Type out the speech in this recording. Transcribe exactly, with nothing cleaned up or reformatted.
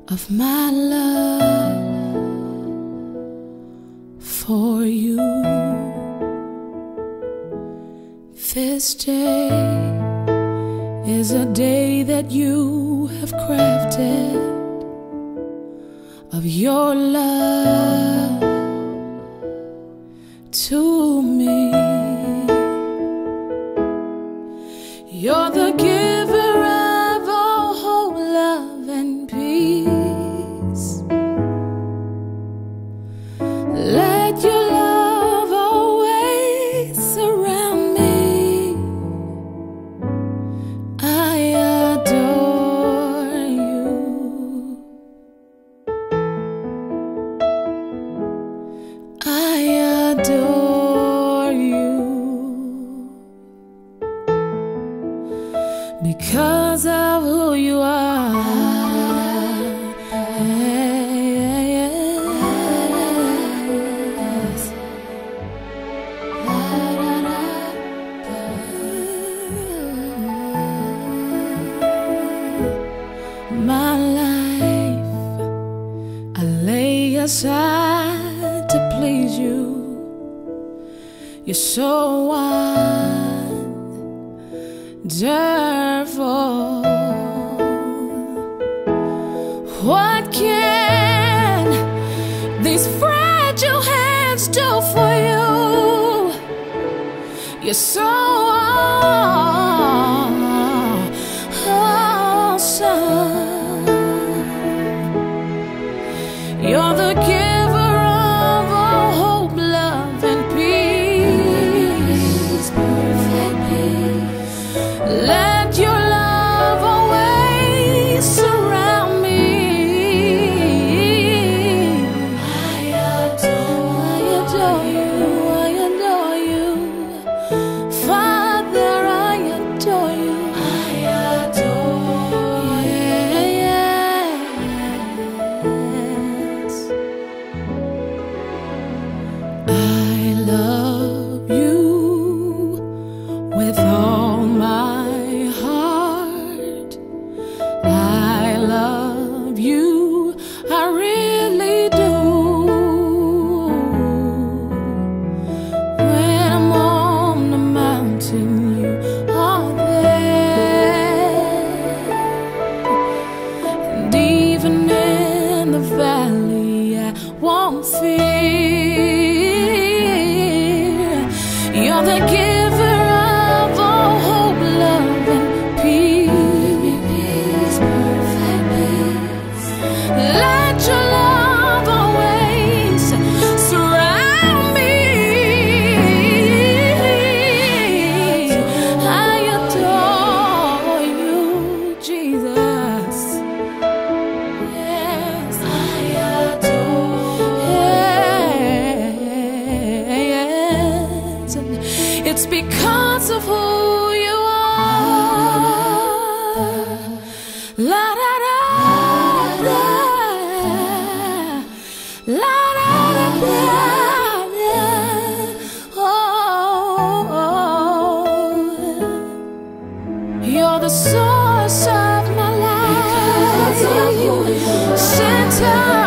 of my love for you. This day is a day that you have crafted of your love to me. You're the giver of all hope, love, and peace. Let your love always surround me. I adore you. I adore you. Because of who you are. Yes. My life I lay aside to please you. You're so wonderful. What can these fragile hands do for you? You're so awesome. You're the giver of all hope, love, and peace. Perfect peace. Let your love always surround me. I adore, I adore you, I adore you. Father, I adore you. I adore you. Yes. I love you with all my heart. I love you, I really do. When I'm on the mountain, you are there. And even in the valley, I won't fear. You're the giver of all hope, love, and peace. Perfect peace. Let your love always surround me. I adore you, Jesus. Yes, I adore. Yes, and it's because of who you are. La da da da, la da da da, oh, you're the source of my life, center